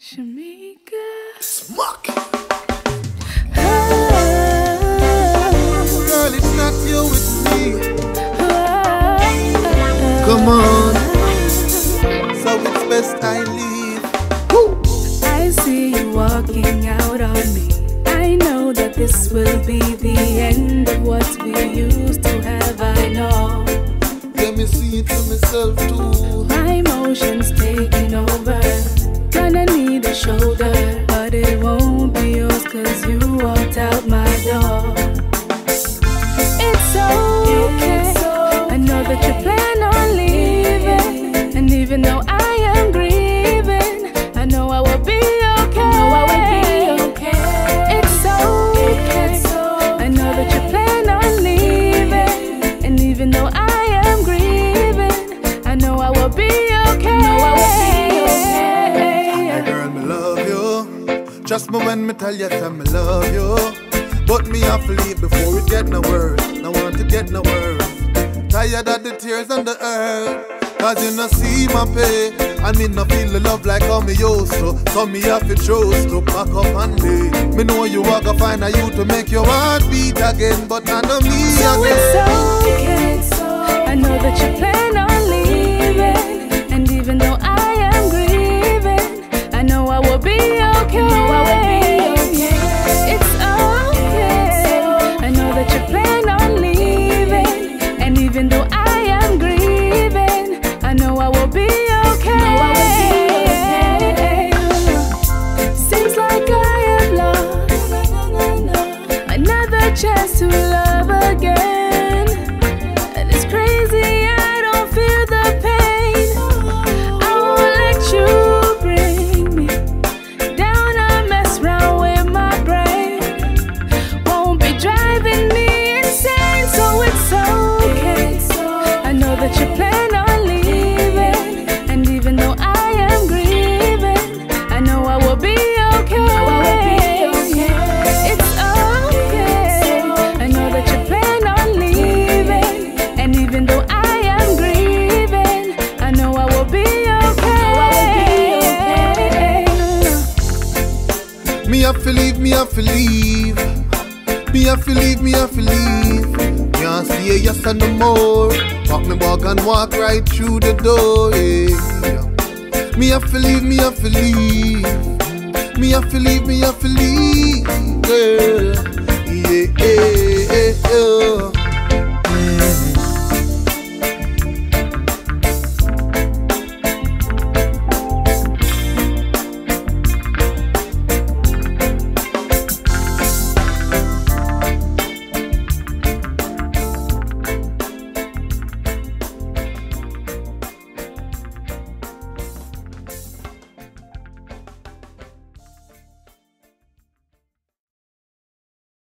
Shamika. Smuck! Oh, Girl, it's not you, it's me. oh, Come on. So it's best I leave. Woo. I see you walking out on me. I know that this will be the end of what we used to have, I know. Let me see it for myself too. My emotions taking over. Gonna need a shoulder, but it won't be yours, cause you walked out my door. It's okay, I know that you plan on leaving, and even though I am grieving, I know I will be okay. It's okay, I know that you plan on leaving, and even though I am grieving, I know I will be okay. Girl, me love you. Trust me when me tell you that me love you. But me have to leave before it get no worse. No want to get no worse. Tired of the tears and the hurt. Cause you no see my pain, and me no feel the love like how me used to. So me have to choose to pack up and leave. Me know you are gonna find a you to make your heart beat again, but I know me So again. it's okay, I know that you plan on leaving, and even though I am grieving, I know I will be okay. It's okay, I know that you plan on leaving, and even though I am grieving, I know I will be okay. Seems like I have lost another chance to love again, and it's crazy, I don't feel the pain. I won't let you bring me down and mess around with my brain. Won't be driving me insane, so it's okay. I know that you plan on leaving, and even though I am grieving, I know I will be okay. It's okay, I know that you plan on leaving, and even though I am grieving, I know I will be okay. Me have to leave, me have to leave. Me have to leave, me have to leave. Can't stay yes and no more. Pack me bag and walk right through the door, yeah. Me have to leave, me have to leave. Me have to leave, me have to leave, girl. Yeah, yeah, yeah, yeah.